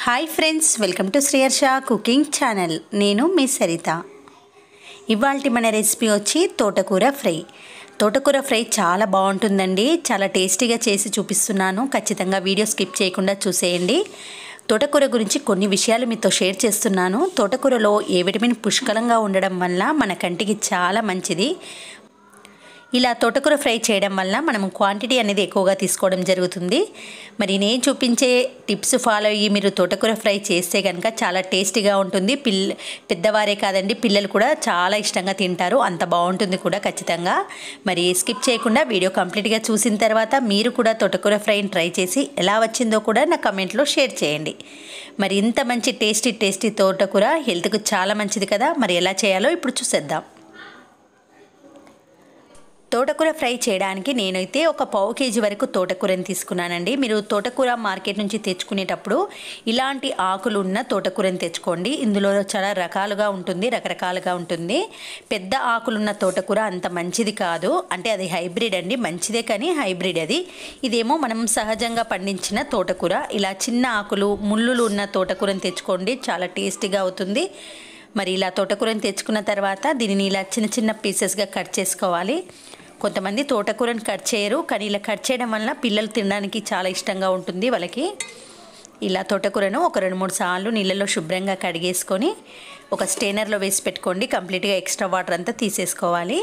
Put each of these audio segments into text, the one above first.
Hi friends, welcome to Sriharsha cooking channel. నేను మీ సరిత. ఇవాల్టి మన రెసిపీ వచ్చి తోటకూర ఫ్రై. తోటకూర ఫ్రై చాలా బాగుంటుందండి. చాలా టేస్టీగా చేసి చూపిస్తున్నాను. ఖచ్చితంగా వీడియో స్కిప్ చేయకుండా చూసేయండి. తోటకూర గురించి కొన్ని విషయాలు మీతో షేర్ చేస్తున్నాను. తోటకూరలో ఏ విటమిన్ పుష్కలంగా ఉండడం వల్ల మన కంటికి చాలా మంచిది. ఇలా తోటకూర ఫ్రై చేయడం వల్ల మనం క్వాంటిటీ అనేది ఎక్కువగా తీసుకోవడం జరుగుతుంది. మరి నేను చూపించే టిప్స్ ఫాలో అయ్యి మీరు తోటకూర ఫ్రై చేస్తే కనుక చాలా టేస్టీగా ఉంటుంది. పెద్దవారే కాదండి, పిల్లలు కూడా చాలా ఇష్టంగా తింటారు. అంత బాగుంటుంది కూడా ఖచ్చితంగా. మరి స్కిప్ చేయకుండా వీడియో కంప్లీట్గా చూసిన తర్వాత మీరు కూడా తోటకూర ఫ్రైని ట్రై చేసి ఎలా వచ్చిందో కూడా నా కమెంట్లో షేర్ చేయండి. మరి ఇంత మంచి టేస్టీ తోటకూర హెల్త్కు చాలా మంచిది కదా. మరి ఎలా చేయాలో ఇప్పుడు చూసేద్దాం. తోటకూర ఫ్రై చేయడానికి నేనైతే ఒక పావు కేజీ వరకు తోటకూరని తీసుకున్నానండి. మీరు తోటకూర మార్కెట్ నుంచి తెచ్చుకునేటప్పుడు ఇలాంటి ఆకులు ఉన్న తోటకూరని తెచ్చుకోండి. ఇందులో చాలా రకరకాలుగా ఉంటుంది. పెద్ద ఆకులున్న తోటకూర అంత మంచిది కాదు. అంటే అది హైబ్రిడ్ అండి, మంచిదే కానీ హైబ్రిడ్ అది. ఇదేమో మనం సహజంగా పండించిన తోటకూర. ఇలా చిన్న ఆకులు ముళ్ళులు ఉన్న తోటకూరని తెచ్చుకోండి, చాలా టేస్టీగా అవుతుంది. మరి ఇలా తోటకూరని తెచ్చుకున్న తర్వాత దీనిని ఇలా చిన్న చిన్న పీసెస్గా కట్ చేసుకోవాలి. కొంతమంది తోటకూరని కట్ చేయరు, కానీ ఇలా కట్ చేయడం వల్ల పిల్లలు తినడానికి చాలా ఇష్టంగా ఉంటుంది వాళ్ళకి. ఇలా తోటకూరను ఒక 2-3 సార్లు నీళ్ళలో శుభ్రంగా కడిగేసుకొని ఒక స్టెయినర్లో వేసి పెట్టుకోండి. కంప్లీట్గా ఎక్స్ట్రా వాటర్ అంతా తీసేసుకోవాలి.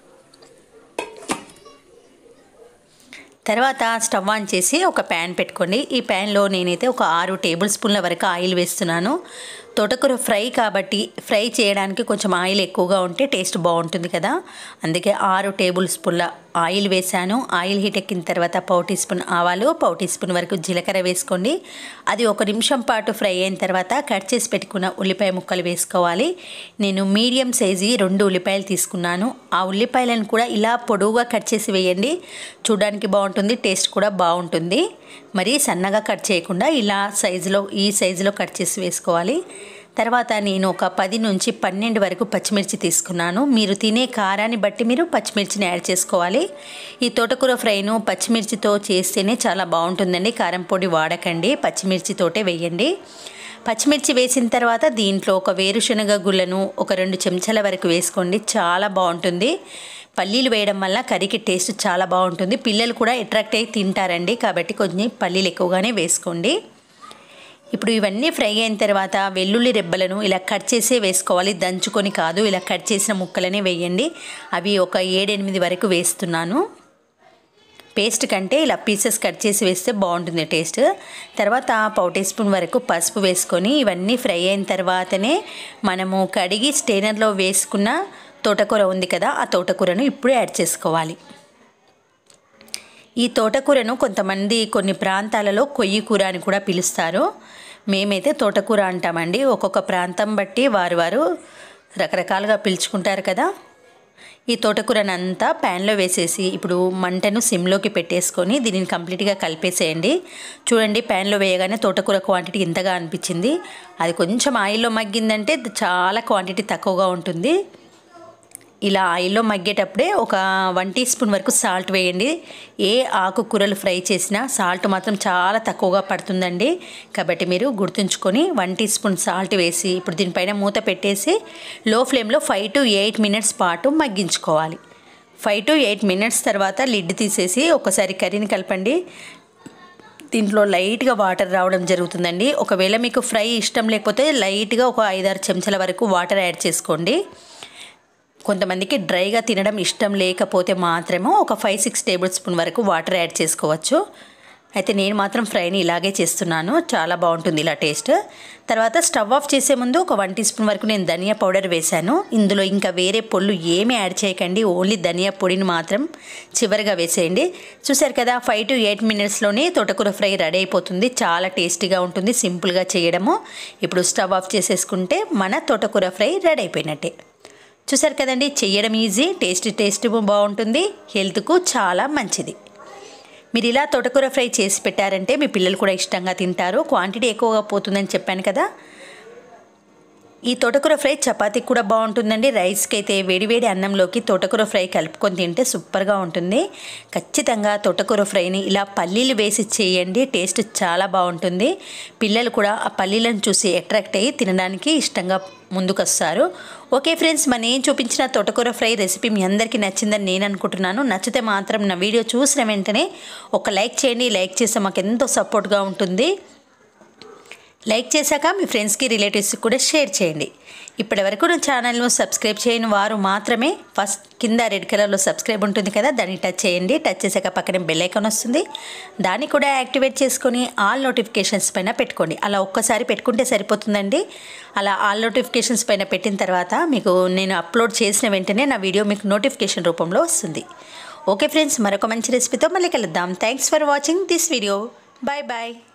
తర్వాత స్టవ్ ఆన్ చేసి ఒక ప్యాన్ పెట్టుకోండి. ఈ ప్యాన్లో నేనైతే ఒక 6 టేబుల్ స్పూన్ల వరకు ఆయిల్ వేస్తున్నాను. తోటకూర ఫ్రై కాబట్టి ఫ్రై చేయడానికి కొంచెం ఆయిల్ ఎక్కువగా ఉంటే టేస్ట్ బాగుంటుంది కదా. అందుకే 6 టేబుల్ స్పూన్ల ఆయిల్ వేసాను. ఆయిల్ హీట్ ఎక్కిన తర్వాత పావు టీ స్పూన్ ఆవాలు, పావు టీ స్పూన్ వరకు జీలకర్ర వేసుకోండి. అది 1 నిమిషం పాటు ఫ్రై అయిన తర్వాత కట్ చేసి పెట్టుకున్న ఉల్లిపాయ ముక్కలు వేసుకోవాలి. నేను మీడియం సైజు 2 ఉల్లిపాయలు తీసుకున్నాను. ఆ ఉల్లిపాయలను కూడా ఇలా పొడవుగా కట్ చేసి వేయండి. చూడడానికి బాగుంటుంది, టేస్ట్ కూడా బాగుంటుంది. మరి సన్నగా కట్ చేయకుండా ఇలా ఈ సైజులో కట్ చేసి వేసుకోవాలి. తర్వాత నేను ఒక 10 నుంచి 12 వరకు పచ్చిమిర్చి తీసుకున్నాను. మీరు తినే కారాన్ని బట్టి మీరు పచ్చిమిర్చిని యాడ్ చేసుకోవాలి. ఈ తోటకూర ఫ్రైను పచ్చిమిర్చితో చేస్తేనే చాలా బాగుంటుందండి. కారం పొడి వాడకండి, పచ్చిమిర్చితోటే వేయండి. పచ్చిమిర్చి వేసిన తర్వాత దీంట్లో ఒక వేరుశనగ గుళ్ళను ఒక 2 చెంచాల వరకు వేసుకోండి, చాలా బాగుంటుంది. పల్లీలు వేయడం వల్ల కర్రీకి టేస్ట్ చాలా బాగుంటుంది. పిల్లలు కూడా అట్రాక్ట్ అయ్యి తింటారండి, కాబట్టి కొంచెం పల్లీలు ఎక్కువగానే వేసుకోండి. ఇప్పుడు ఇవన్నీ ఫ్రై అయిన తర్వాత వెల్లుల్లి రెబ్బలను ఇలా కట్ చేసే వేసుకోవాలి, దంచుకొని కాదు. ఇలా కట్ చేసిన ముక్కలనే వేయండి. అవి ఒక 7-8 వరకు వేస్తున్నాను. పేస్ట్ కంటే ఇలా పీసెస్ కట్ చేసి వేస్తే బాగుంటుంది టేస్ట్. తర్వాత పావు టీ స్పూన్ వరకు పసుపు వేసుకొని ఇవన్నీ ఫ్రై అయిన తర్వాతనే మనము కడిగి స్టెయినర్లో వేసుకున్న తోటకూర ఉంది కదా, ఆ తోటకూరను ఇప్పుడు యాడ్ చేసుకోవాలి. ఈ తోటకూరను కొంతమంది కొన్ని ప్రాంతాలలో కొయ్యి కూర అని కూడా పిలుస్తారు. మేమైతే తోటకూర అంటామండి. ఒక్కొక్క ప్రాంతం బట్టి వారు రకరకాలుగా పిలుచుకుంటారు కదా. ఈ తోటకూరనంతా ప్యాన్లో వేసేసి ఇప్పుడు మంటను సిమ్లోకి పెట్టేసుకొని దీనిని కంప్లీట్గా కలిపేసేయండి. చూడండి, ప్యాన్లో వేయగానే తోటకూర క్వాంటిటీ ఇంతగా అనిపించింది. అది కొంచెం ఆయిల్లో మగ్గిందంటే చాలా క్వాంటిటీ తక్కువగా ఉంటుంది. ఇలా ఆయిల్లో మగ్గేటప్పుడే ఒక 1 టీ స్పూన్ వరకు సాల్ట్ వేయండి. ఏ ఆకుకూరలు ఫ్రై చేసినా సాల్ట్ మాత్రం చాలా తక్కువగా పడుతుందండి. కాబట్టి మీరు గుర్తుంచుకొని 1 టీ స్పూన్ సాల్ట్ వేసి ఇప్పుడు దీనిపైన మూత పెట్టేసి లో ఫ్లేమ్లో 5 to 8 మినిట్స్ పాటు మగ్గించుకోవాలి. 5 to 8 మినిట్స్ తర్వాత లిడ్ తీసేసి ఒకసారి కర్రీని కలపండి. దీంట్లో లైట్గా వాటర్ రావడం జరుగుతుందండి. ఒకవేళ మీకు ఫ్రై ఇష్టం లేకపోతే లైట్గా ఒక 5-6 చెంచాల వరకు వాటర్ యాడ్ చేసుకోండి. కొంతమందికి డ్రైగా తినడం ఇష్టం లేకపోతే మాత్రమే ఒక 5-6 టేబుల్ స్పూన్ వరకు వాటర్ యాడ్ చేసుకోవచ్చు. అయితే నేను మాత్రం ఫ్రైని ఇలాగే చేస్తున్నాను, చాలా బాగుంటుంది ఇలా టేస్ట్. తర్వాత స్టవ్ ఆఫ్ చేసే ముందు ఒక 1 టీ స్పూన్ వరకు నేను ధనియా పౌడర్ వేశాను. ఇందులో ఇంకా వేరే పొళ్ళు ఏమీ యాడ్ చేయకండి, ఓన్లీ ధనియా పొడిని మాత్రం చివరిగా వేసేయండి. చూసారు కదా, 5 to 8 మినిట్స్లోనే తోటకూర ఫ్రై రెడీ అయిపోతుంది. చాలా టేస్టీగా ఉంటుంది, సింపుల్గా చేయడము. ఇప్పుడు స్టవ్ ఆఫ్ చేసేసుకుంటే మన తోటకూర ఫ్రై రెడీ అయిపోయినట్టే. చూసారు కదండి, చేయడం ఈజీ, టేస్ట్ బాగుంటుంది, హెల్త్కు చాలా మంచిది. మీరు ఇలా తోటకూర ఫ్రై చేసి పెట్టారంటే మీ పిల్లలు కూడా ఇష్టంగా తింటారు. క్వాంటిటీ ఎక్కువగా పోతుందని చెప్పాను కదా. ఈ తోటకూర ఫ్రై చపాతీకి కూడా బాగుంటుందండి. రైస్కి అయితే వేడివేడి అన్నంలోకి తోటకూర ఫ్రై కలుపుకొని తింటే సూపర్గా ఉంటుంది. ఖచ్చితంగా తోటకూర ఫ్రైని ఇలా పల్లీలు వేసి చేయండి, టేస్ట్ చాలా బాగుంటుంది. పిల్లలు కూడా ఆ పల్లీలను చూసి అట్రాక్ట్ అయ్యి తినడానికి ఇష్టంగా ముందుకొస్తారు. ఓకే ఫ్రెండ్స్, నేను చూపించిన తోటకూర ఫ్రై రెసిపీ మీ అందరికీ నచ్చిందని నేను అనుకుంటున్నాను. నచ్చితే మాత్రం నా వీడియో చూసిన వెంటనే ఒక లైక్ చేయండి. లైక్ చేస్తే మాకు ఎంతో సపోర్ట్గా ఉంటుంది. లైక్ చేశాక మీ ఫ్రెండ్స్కి రిలేటివ్స్కి కూడా షేర్ చేయండి. ఇప్పటివరకు నా ఛానల్ను సబ్స్క్రైబ్ చేయని వారు మాత్రమే ఫస్ట్ కింద రెడ్ కలర్లో సబ్స్క్రైబ్ ఉంటుంది కదా, దాన్ని టచ్ చేయండి. టచ్ చేశాక పక్కనే బెల్ ఐకాన్ వస్తుంది, దాన్ని కూడా యాక్టివేట్ చేసుకొని ఆల్ నోటిఫికేషన్స్ పైన పెట్టుకోండి. అలా ఒక్కసారి పెట్టుకుంటే సరిపోతుందండి. అలా ఆల్ నోటిఫికేషన్స్ పైన పెట్టిన తర్వాత మీకు నేను అప్లోడ్ చేసిన వెంటనే నా వీడియో మీకు నోటిఫికేషన్ రూపంలో వస్తుంది. ఓకే ఫ్రెండ్స్, మరొక మంచి రెసిపీతో మళ్ళీ కలుద్దాం. Thanks for watching this video. Bye bye.